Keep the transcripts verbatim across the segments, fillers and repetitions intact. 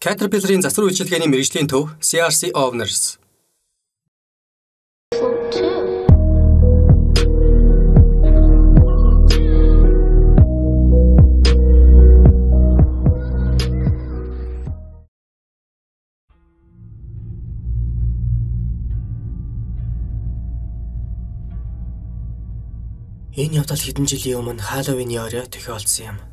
Caterpillar-ийн засвар үйлчилгээний мэргэжлийн төв C R C Owners. Энэ явдал хэдэн жилийн өмнө Халлоуины орой тохиолдсон юм.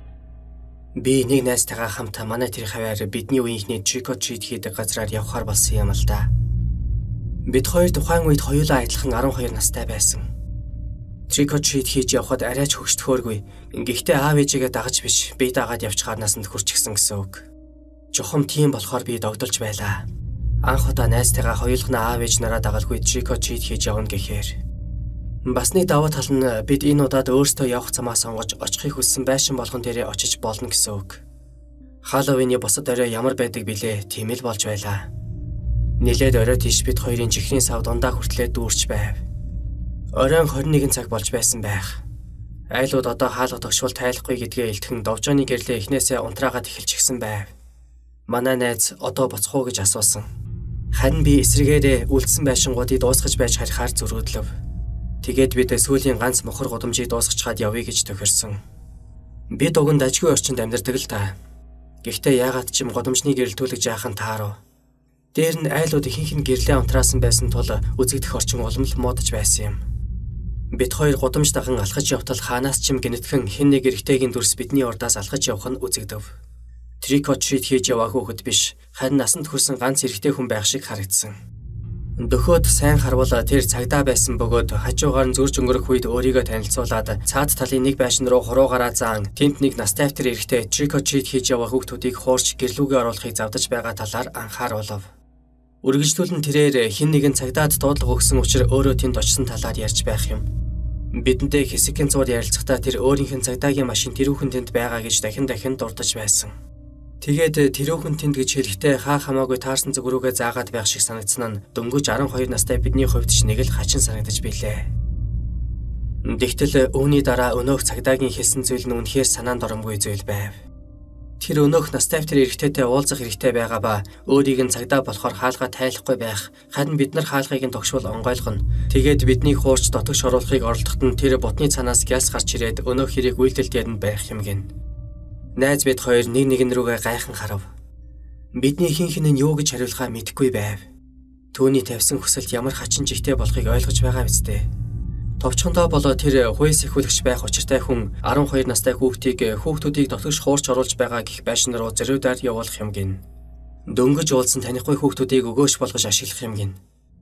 Би нэг найзтайгаа хамт манай тэр хаваар бидний үеийнхний trick or treat хийдэг газраар явхаар болсон юм л да. Бид хоёр тухайн үед хоёулаа адилхан арван хоёр настай байсан. Trick or treat хийж явхад арайч хөгжтөхөөргүй. Гэхдээ аав ээжигээ дагаж биш, би дагаад явчихаар насанд хүрчихсэн гэсэн үг. Жохом тийм болохоор би догдолж байлаа. Анх удаа найзтайгаа хоёулахнаа аав ээж нараа дагалгүй trick or treat хийж явна гэхээр бас нэг даваа тал нь бид энэ удаад өөрсдөө явах замаа сонгож очихыг хүссэн байшин болгон дээрээ очиж болно гэсэн үг. Халлоуины босод орой ямар байдаг билээ, тийм л болж байлаа. Нилээд орой тийш бид хоёрын чихрийн сав дундаа хүртлээ дүүрч байв. Оройн хорин нэгэн цаг болж байсан байх. Айлууд одоо хаалга тогшвол тайлахгүй гэдгээ илтгэн довжооны гэрлээ эхнээсээ унтраагаад эхэлчихсэн байв. Манай найз одоо боцох уу гэж асуусан. Харин би эсрэгээрээ үлдсэн байшингуудыг дуусгаж байж харихаар зөрөөдлөв. Тэгээд бид сүүлийн ганц мохор гудамжийг дуусгачаад явъя гэж тохирсон. Бид уган дажгүй орчинд амьдардаг л та. Гэхдээ яагаад ч юм гудамжны гэрэлтүүлэг жаахан таарав. Дээр нь айлууд ихэнх нь гэрлээ унтраасан байсан тул үзэгдэх орчин улам л муудаж байсан юм. Бид хоёр гудамж дахин алхаж явтал хаанаас ч юм гинэтхэн хэн нэг эрэгтэйгийн дүрс бидний урдаас алхаж явах нь үзэгдэв. Trick or treat хийж яваагүй хэд биш, харин насанд хүрсэн ганц эрэгтэй хүн байх шиг харагдсан. Дөхөөд сайн харвал тэр цагдаа байсан бөгөөд хажуугаар нь зурж өнгөрөх үед өөрийгөө танилцуулаад цаад талын нэг байшин руу хуруугаараа заан тэнд нэг настай автер эрэгтэй trick or treat хийж яваа хүүхдүүдийг хуурч гэрлүүгээ оруулахыг завдаж байгаа талаар анхааруулав. Үргэлжлүүлэн тэрээр хэн нэгэн цагдаад дуудлага өгсөн учраас өөрөө тэнд очсон талаар ярьж байх юм. Бидэнтэй хэсэгэн зур ярилцахдаа тэр өөрийнх нь цагдаагийн машин тэрүүхэн тэнд байгаа гэж дахин дахин дурдж байсан. Тэгээд тэрүүхэн тэнд гэж хэлэхдээ хаа хамаагүй таарсан зүг рүүгээ заагаад байх шиг санагдсан нь дөнгөж арван хоёр настай бидний хувьд ч нэг л хачин санагдаж билээ. Тэгтэл үүний дараа өнөөх цагдаагийн хэлсэн зүйл нь үнэхээр санаанд оромгүй зүйл байв. Тэр өнөөх настай тэр эрэгтэйтэй уулзах хэрэгтэй байгаа ба өөрийг нь цагдаа болохоор хаалгаа тайлахгүй байх. Харин бид нар хаалгыг нь тогшвол онгойлгоно. Тэгээд бидний хуурч дотогш оруулахыг оролдоход нь тэр ботны цанаас гялс гарч ирээд өнөөх хэрэг үйлдэл дээр нь байх юм гин. Найз бид хоёр нэг нэгэн рүүгээ гайхан харав. Бидний ихэнх нь юу гэж хариулахаа мэдэхгүй байв. Төвний тавьсан хүсэлт ямар хачин жигтэй болохыг ойлгож байгаа биз дээ. Товчхондоо болоо тэр хуйс ихүүлэгч байх учиртай хүн арван хоёр настай хүүхдийг хүүхдүүдийг дотогш хуурч оруулж байгаа гих байшин руу зэрүүдээр явуулах юм гин. Дөнгөж уулзсан танихгүй хүүхдүүдийг өгөөш болгож ашиглах юм гин.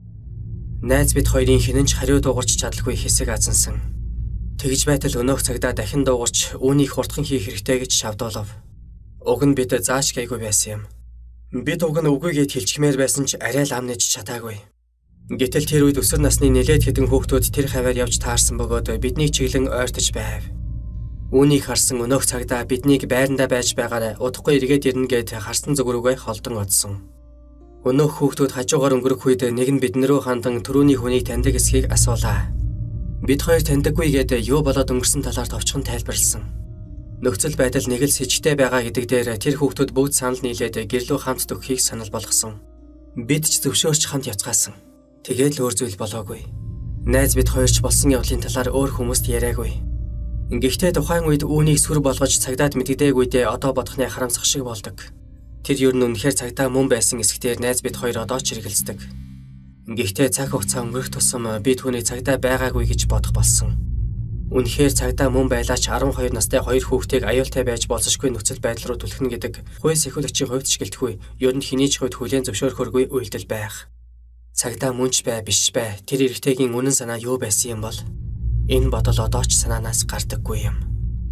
Найз бид хоёрын хинэнч хариу дуугарч чадалгүй хэсэг азансан. Тэгж байтал өнөөх цагдаа дахин дуугарч үүнийг хурдхан хийх хэрэгтэй гэж шавдуулав. Уг нь бид зааш гайгүй байсан юм. Бид уг нь үгүй гэд хэлчихмээр байсан ч арай л ам нэж чадаагүй. Гэтэл тэр үед өсвөр насны нэлээд хэдэн хүүхдүүд тэр хаваар явж таарсан бөгөөд биднийг чиглэн ойртож байв. Үүнийг харсан өнөөх цагдаа биднийг байрандаа байж байгаарай удахгүй эргээд ирнэ гэд харсан зүг рүүгээ холдон одсон. Өнөөх хүүхдүүд хажуугаар өнгөрөх үед нэг нь биднэрөө хандан түрүүний хүнийг таньдаг эсхийг асуулаа. Бид хоёр таньдаггүй гэдэг юу болоод өнгөрсөн талаар товчхон тайлбарлсан. Нөхцөл байдал нэг л с ิจ тэй байгаа гэдэг дээр тэр хүүхдүүд бүгд санал нийлээд гэрлүү хамт төгөхийг санал болгосон. Бид ч зөвшөөрч хамт явцгаасан. Тэгээд л өөр зүйл болоогүй. Найз бид хоёрч болсон явдлын талаар өөр хүмүүст яриагүй. Гэхдээ тухайн үед үүнийг сүр болгож цагдаад мэддэггүйдээ одоо бодохны харамсах шиг болдог. Тэр юу нь үнэхээр цагдаа мөн байсан эсхтээр найз бид хоёр одоо ч хэрэгэлцдэг. Гэхдээ цаг хугацаа өнгөрөх тусам би түүний цагдаа байгаагүй гэж бодох болсон. Үнэхээр цагдаа мөн байлаач арван хоёр настай хоёр хүүхдийг аюултай байж болцошгүй нөхцөл байдал руу түлхэнэ гэдэг хуйс ихүүлэгчийн хувьд ч гэлтгүй, ер нь хэний ч хувьд хүлээн зөвшөөрөхөргүй үйлдэл байх. Цагдаа мөнч бай биш бай тэр эрэгтэйгийн үнэн санаа юу байсан юм бол энэ бодол одоо ч санаанаас гардаггүй юм.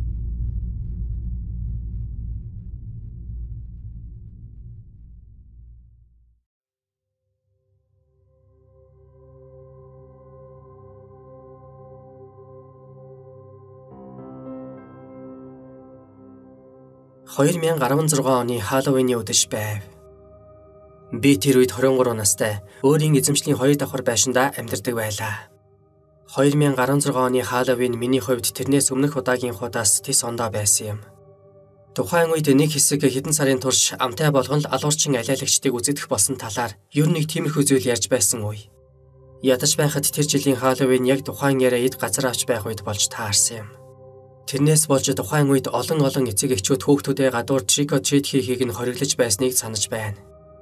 хоёр мянга арван зургаан оны Халлоуины өдөр байв. Би тэр үед хорин гурван настай, өөрийн эзэмшлийн хоёр давхар байшиндаа амьдардаг байлаа. хоёр мянга арван зургаан оны Халлоуин миний хувьд тэрнээс өмнөх удаагийн худаас тис ондоо байсан юм. Тухайн үед нэг хэсэг хэдэн сарын турш амтай болгон л алуурчин алиалагчдыг үзэгдэх болсон талаар ер нь нэг тиймэрхүү зүйл ярьж байсан үе. Ядаж байхад тэр жилийн Халлоуин яг тухайн яриа эд газар авч байх үед болж таарсан юм. Тэрнээс болж тухайн үед олон олон эцэг эхчүүд хүүхдүүдээ гадуур trick or treat хийхийг нь хориглож байсныг санаж байна.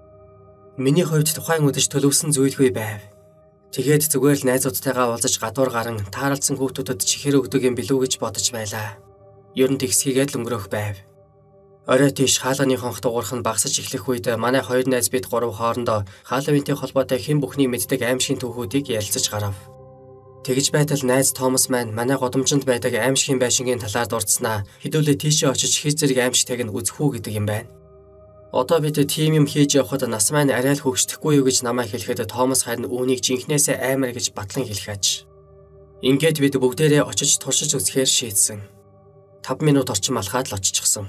Миний хувьд тухайн үдэж төлөвсөн зүйлгүй байв. Тэгээд зүгээр л найзуудтайгаа уулзаж гадуур гарan таарлцсан хүүхдүүдэд чихэр өгдөг юм билүү гэж бодож байлаа. Ер нь тэгсхийгээд л өнгөрөх байв. Орой тийш хаалганы хонх дуурах нь багасж эхлэх үед манай хоёр найз бид гурав хоорондоо Халлоуинтэй холбоотой хэн бүхний мэддэг аимшигын түүхүүдийг ярилцаж гарав. Тэгж байтал найз Томас маань манай годомжинд байдаг аимшигын байшингийн талаар дурдсанаа хэдүүлээ тийшээ очиж хий зэрэг аимшигтайг нь үзэх үү гэдэг юм байна. Одоо бид тийм юм хийж явхад нас маань арай л хөвгсдөхгүй юу гэж намайг хэлэхэд Томас харин үүнийг жинхнээсээ аймар гэж батлан хэлэх аж. Ингээд бид бүгдээрээ очиж туршиж үзэхээр шийдсэн. таван минут орчим алхаад л очихсон.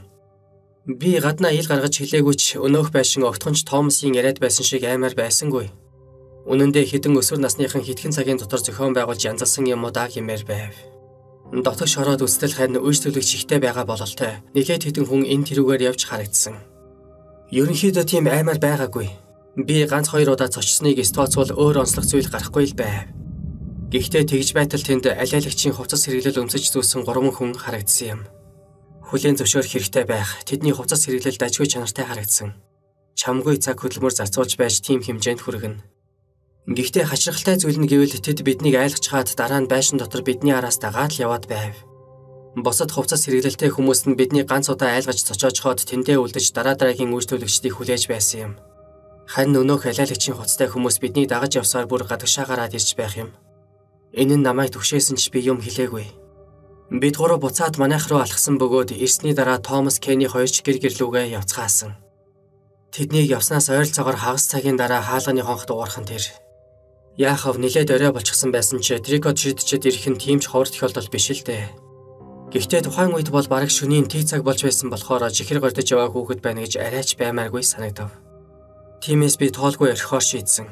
Би гаднаа ил гаргаж хэлээгүй ч өнөөх байшин огтхонч Томасын яриад байсан шиг аймаар байсангүй. Үнэн дээр хідэн өсвөр насныхан хитгэн цагийн дотор зохион байгуулж янзалсан юмудаа гэмээр байв. Дотогш ороод үстэл харин үеж төлөгч ихтэй байгаа бололтой. Нэхэд хідэн хүн энэ тэрүүгээр явж харагдсан. Ерөнхийдөө тийм аймаар байгаагүй. Би ганц хоёр удаа зочсныг столцвол өөр онцлог зүйл гарахгүй л байв. Гэхдээ тэгж байтал тэнд алиалагчийн хувцас хэрэглэл өмсөж зүүсэн гурван хүн харагдсан юм. Хүлээн зөвшөөрөх хэрэгтэй байх. Тэдний хувцас хэрэглэл дажгүй чанартай харагдсан. Чамгүй цаг хөдөлмөр зарцуулж байж тийм хэмжээнд хүргэнэ. Гэхдээ хачирхалтай зүйл нь гэвэл тэд биднийг айлгачгаад дараа нь байшин дотор бидний араас дагаад л яваад байв. Босод хувцас хэрэглэлтэй хүмүүс нь биднийг ганц удаа айлгаж цочоочхоод тэндээ үлдэж дараа дараагийн үйлчлүүлэгчдийг хүлээж байсан юм. Харин өнөөх алиалагчийн хувцастай хүмүүс биднийг дагаж явсаар бүр гадагшаа гараад ирж байх юм. Энэ нь намайг түгшээсэн ч би юм хэлээгүй. Бид гурав буцаад манайх руу алхсан бөгөөд ирсний дараа Томас Кенни хоёр ч гэр гэрлүүгээ явцгаасан. Тэднийг явснаас ойролцоогоор хагас цагийн дараа хаалганы хонх дуурхан тэр. Яахав нилээд орой болчихсон байсан ч trick or treat-чэд ирэх нь тийм ч ховор тохиолдол биш л дээ. Гэхдээ тухайн үед бол бараг шөнийн тэг цаг болж байсан болохоор жихэр гордож яваа хүүхэд байна гэж арайч баймааргүй санагдав. Тиймээс би тоолгүй орхихоор шийдсэн.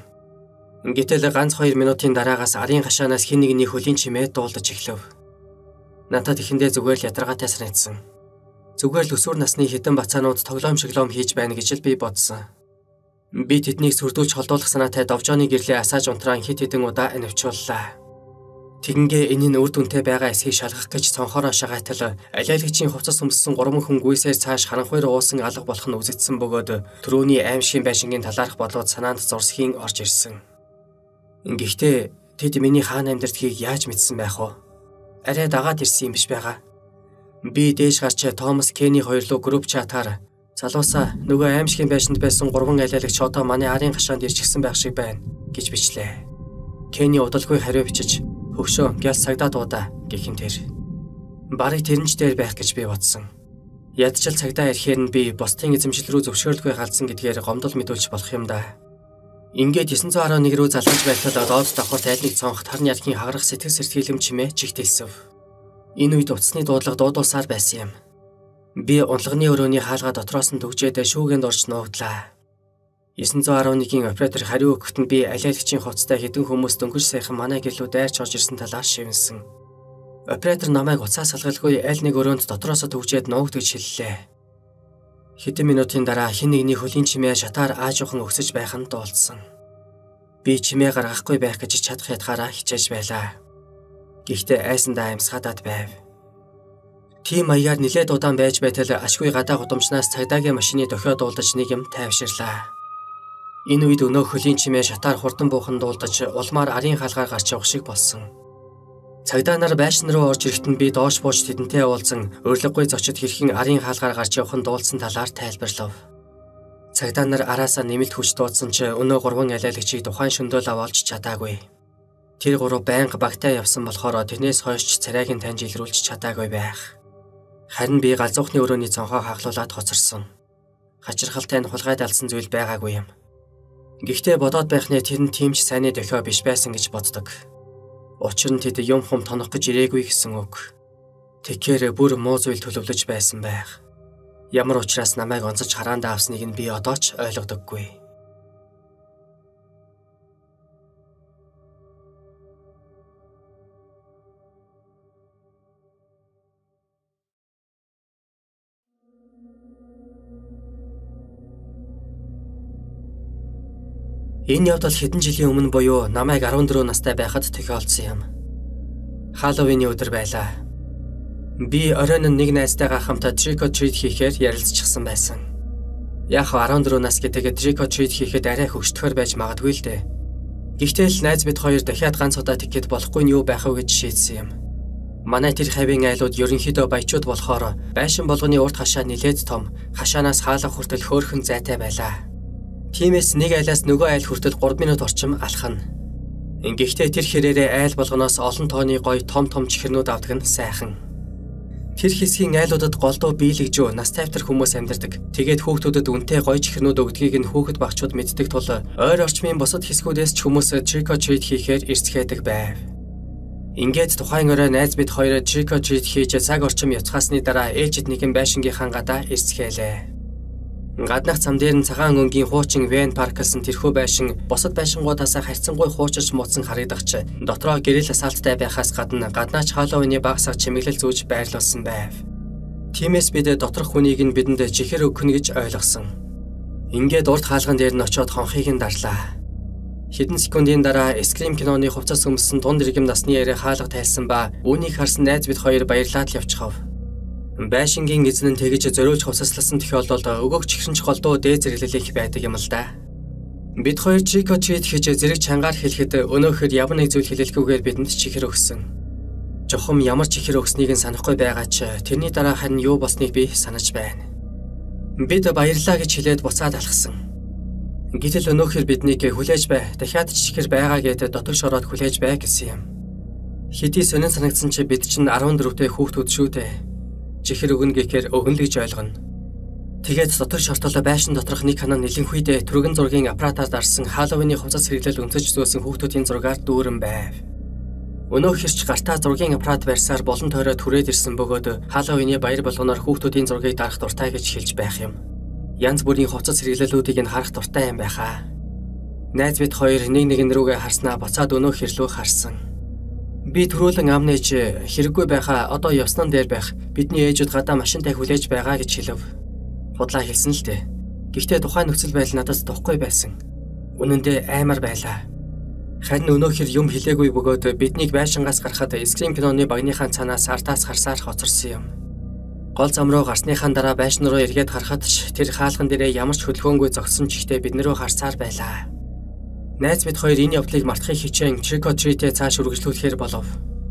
Гэтэл ганц хоёр минутын дараагаас арын гашаанаас хэн нэгний хөлийн чимээ дуулдаж эхлэв. Надад ихэндээ зүгээр л ядаргаатай санагдсан. Зүгээр л өсвөр насны хитэн бацаанууд тоглоом шоглоом хийж байна гэж л би бодсон. Би тэднийг сүрдүүлж холдуулах санаатай довжооны гэрлээ асааж унтраан хит хитэн удаа анивчууллаа. Тэгингээ энэ нь үр дүнтэй байгаа эсхийг шалгах гэж цонхороо шагаатал алиалагчийн хувцас өмссөн гурван хүн гүйсээр цааш харанхуйр уусан алга болох нь үзэгдсэн бөгөөд түрүүний аимшигын байшингийн талаарх болоод санаанд зурсхийн орж ирсэн. Гэхдээ тэд миний хаана амьдардгийг яаж мэдсэн байх вэ? Арай дагаад ирсэн юм биш байгаа. Би дээш гарч Томас Кенни хоёр руу групп чатаар залуусаа нөгөө аимшигын байшинд байсан гурван алиалагч одоо манай арын гашаанд ирчихсэн байх шиг байна гэж бичлээ. Кенни удалгүй хариу бичиж хөгшөө гял цагдаа дуудаа гэх юм тэр. Барыг тэрнч дээр байх гэж би бодсон. Ядчил цагдаа ирэхээр нь би бусдын эзэмшил рүү зөвшөөрөлгүй галзсан гэдгээр гомдол мэдүүлж болох юм да. Ингээд девять один один рүү залгаж байтал доод давхарт айл нэг цонхот харны ядхийн хагарах сэтгэл сэрхийлэм чимээ чигтэлсэв. Энэ үед утасны дуудлага дуудуулсаар байсан юм. Би унлагны өрөөний хаалга дотроос нь төгжээд шүүгэнд орж нуугдлаа. девять один один-ийн оператор хариу өгөхөд нь би алиалагчийн хувцастай хэдэн хүмүүс дөнгөж саяхан манай гэрлүү дайрч орж ирсэн талаар шивнэсэн. Оператор намайг уцаас салгалгүй аль нэг өрөөнд дотроос төгжээд нуугдгож хэллээ. Хэдэн минутын дараа хэн нэгний хөлийн чимээ шатаар аажуухан өгсөж байх нь дуулсан. Би чимээ гаргахгүй байх гэж чадах ятгаараа хичээж байлаа. Гэхдээ айсандаа амьсгаадаад байв. Тийм маягаар нилээд удаан байж байтал ашгүй гадаа гудамжнаас цагдаагийн машины дохио дуулдаж нэг юм тайвширлаа. Энэ үед өнөөх хөлийн чимээ шатаар хурдан буухан дуулдаж улмаар арын хаалгаар гарч явах шиг болсон. Цагдаа нар байшин руу орж ирэхэд нь би доош бууж тэдэнтэй уулзан урилгагүй зочид хэрхэн арын хаалгаар гарч явах нь дуулсан талаар тайлбарлав. Цагдаа нар араасаа нэмэлт хүч дуудсан ч өнөө гурван алиалагчийг тухайн шөнөдөө л аваалж чадаагүй. Тэр гурав байнга багтаа явсан болохоор тэрнээс хойш царайг нь таньж илрүүлж чадаагүй байх. Харин би галзуухны өрөөний цонхоо хаглуулад хоцорсон. Хачирхалтай нь хулгайд алдсан зүйл байгаагүй юм. Гэхдээ бодоод байх нэ тэр нь тийм ч сайнны дохио биш байсан гэж боддог. Учир нь тэд юм хум тонох гэж ирээгүй гэсэн үг. Тэгэхээр бүр муу зүйл төлөвлөж байсан байх. Ямар учраас намайг онцож хараандаа авсныг нь би одоо ч ойлгодоггүй. Энэ явдал хэдэн жилийн өмнө буюу намайг арван дөрөв настай байхад тохиолдсон юм. Халлоуины өдөр байлаа. Би оройн нэг найзтайгаа хамт trick or treat хийхээр ярилцчихсан байсан. Яг арван дөрөв нас гэдэг trick or treat хийхэд арай хөвгчтөхөр байж магадгүй л дээ. Гэхдээ л найз бид хоёр дахиад ганц удаа тэгэхэд болохгүй нь юу байх вэ гэж шийдсэн юм. Манай тэр хавийн айлууд ерөнхийдөө баячууд болохоор байшин болгоны урд хашаа нилээд том, хашаанаас хаалга хүртэл хөөрхөн зайтай байлаа. Тиймээс нэг айлаас нөгөө айл хүртэл гурав минут орчим алхана. Ингэхдээ тэр хэрээрээ айл болгоноос олон тооны гоё том том чихэрнүүд авдаг нь сайхан. Тэр хэсгийн айлуудад голдуу биелэгжүү нас тайвтар хүмүүс амьдардаг. Тэгээд хүүхдүүдэд үнэтэй гоё чихэрнүүд өгдгийг нь хүүхэд багчууд мэддэг тул ойр орчмын бусад хэсгүүдээс ч хүмүүс trick or treat хийхээр эрсцгээдэг байв. Ингээд тухайн орой найз бид хоёр trick or treat хийж цаг орчим явцгаасны дараа ээжид нэгэн байшингийнхаа гадаа эрсцгээлээ. Гаднах зам дээр нь цагаан өнгийн хуучин Вен парксан тэрхүү байшин бусад байшингуудаас харьцангуй хуучирч муудсан харагдах ч дотроо гэрэл асаалттай байхаас гадна гаднаач Халлоуины багсаг чимэглэл зүүж байрлуулсан байв. Тиймээс бид доторх хүнийг нь бидэнд чихэр өгнө гэж ойлгосон. Ингээд урд хаалган дээр нь очиод хонхыг нь дарлаа. Хэдэн секундын дараа скрим киноны хувцас өмссөн дунд иргэм насны яриа хаалга тайлсан ба үүнийг харсан найз бид хоёр баярлаад л явчихав. Байшингийн эзэн нь тэгж зориулж хувцасласан тохиолдолд өгөөг чихрэнч голдуу дээд зэрэглэлэх байдаг юм л да. Бид хоёр trick or treat хийж зэрэг чангаар хэлэхэд өнөөхөр ямар нэг зүйл хэлэлгүйгээр бидэнд чихэр өгсөн. Жохом ямар чихэр өгснийг нь санахгүй байгаа ч тэрний дараа харин юу болсныг би санаж байна. Бид баярлаа гэж хэлээд буцаад алхсан. Гэтэл өнөөхөр биднийг хүлээж бай, дахиад чихэр байгаа гэдээ дотогш ороод хүлээж бай гэсэн юм. Хэдий сонин санагдсан чи бид чинь арван дөрөвтэй хүүхдүүд шүү дээ. Чихэр өгнө гэхээр өгнө л гэж ойлгоно. Тэгээд дотор шортолоо байшин доторх нэг ханаа нэлэнхүйдээ түргэн зургийн аппаратаар дарсан Халлоуины хувцас хэрэглэл өнцөж зөөсөн хүүхдүүдийн зургаар дүүрэн байв. Өнөөхөр ч гартаа зургийн аппарат барьсаар болон тойроо түрээд ирсэн бөгөөд Халлоуины баяр болгоноор хүүхдүүдийн зургийг дарах дуртай гэж хэлж байх юм. Янз бүрийн хувцас хэрэглэлүүдийг нь харах дуртай юм байхаа. Найз бид хоёр нэг нэгэн рүүгээ харснаа буцаад өнөөх хэрлүү харсан. Би түрүүлэн амнэж хэрэггүй байхаа одоо явсан дээр байх бидний ээжүүд гадаа машинтай хүлээж байгаа гэж хэлв. Худлаа хэлсэн л дээ. Гэхдээ тухайн нөхцөл байдал надад тухгүй байсан. Үнэн дээр аймар байлаа. Харин өнөөхөр юм хэлээгүй бөгөөд биднийг байшингаас гарахад скрим киноны багныхаа цаанаас артаас харсаар хоцорсон юм. Гол зам руу гарсныхаа дараа байшин руу эргээд харахад ч тэр хаалган дээрээ ямар ч хөдөлгөөнгүй зогсон чихтэй биднэрөө харсаар байлаа. Найз бид хоёр энэ явдлыг мартахыг хичээн trick or treat-ээ цааш үргэлжлүүлэхээр болов.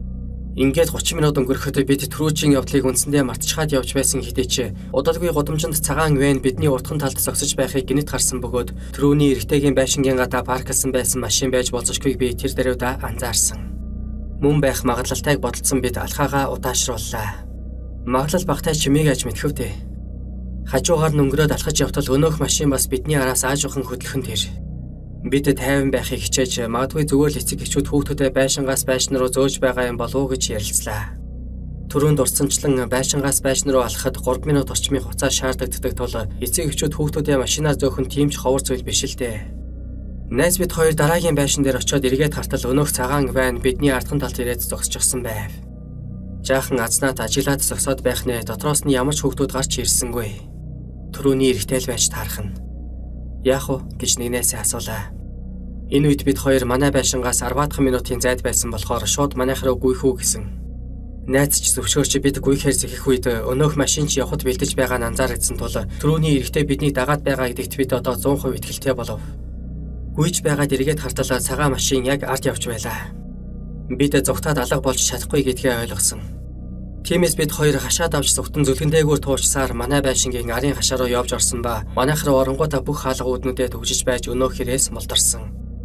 Ингээд гучин минут өнгөрөхөд бид түрүүчийн явдлыг үндсэндээ мартчихад явж байсан хэдий ч удалгүй гудамжинд цагаан вэн бидний уртхан талд зогсож байхыг гинэт харсан бөгөөд түрүүний эрэгтэйгийн байшингийн гадаа парклсан байсан машин байж болзошгүйг би тэр даруйда анзаарсан. Мөн байх магадлалтайг бодолцсон бид алхаагаа удаашрууллаа. Магадлал багтай чимээг аж мэдхэв дээ. Хажуугаар нь өнгөрөөд алхаж явтал өнөөх машин бас бидний араас аажуухан хөдлөхөн тэр. Бид тайван байхыг хичээж магадгүй зүгээр л эцэг эхчүүд хүүхдүүдэд байшингаас байшин руу зөөж байгаа юм болов уу гэж ярилцлаа. Түрүүнд урсамжлан байшингаас байшин руу алхахад гурав минут орчмын хугацаа шаарддаг тул эцэг эхчүүд хүүхдүүдээ машинаар зөөхөн тийм ч ховор зүйл биш л дээ. Найз бид хоёр дараагийн байшин дээр очиод эргээд хартал өнөөх цагаан ван бидний ардхан талд ирээд зогсчихсон байв. Жаахан азнаад ажиллаад зогсоод байх нэ дотроос нь ямар ч хүүхдүүд гарч ирсэнгүй. Түрүүний эрэгтэй л байж таарах нь. Яах вэ гэж нэгнээсээ асуулаа. Энэ үед бид хоёр манай байшингаас арваадхан минутын зайд байсан болохоор шууд манайх руу гүйх үү гэсэн. Найз ч зөвшөөрч бид гүйхээр зэхэх үед өнөөх машин ч явхад бэлдэж байгаа нь анзаарагдсан тул түрүүний эрэгтэй бидний дагаад байгаа гэдэгт бид одоо зуун хувь итгэлтэй болов. Гүйж байгаад эргээд харталаа цагаан машин яг ард явж байлаа. Бид зүгтаад алга болж чадахгүй гэдгээ ойлгосон. Тиймээс бид хоёр хашаад авч зүгтэн зүлгэндээгүүр туучсаар манай байшингийн арын хашаа руу явж орсон ба манайх руу оронгуудаа бүх хаалгууднуудээ төгжиж байж өнөөхөрөөс молдорсон.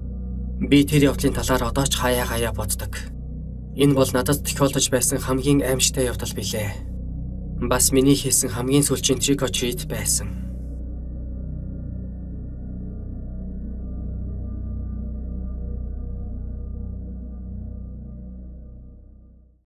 Би тэр явдлын талаар одоо ч хаяа хаяа боддог. Энэ бол надад тохиолдож байсан хамгийн аимшигтай явдал билээ. Бас миний хийсэн хамгийн сүүлчийн trick or treat байсан.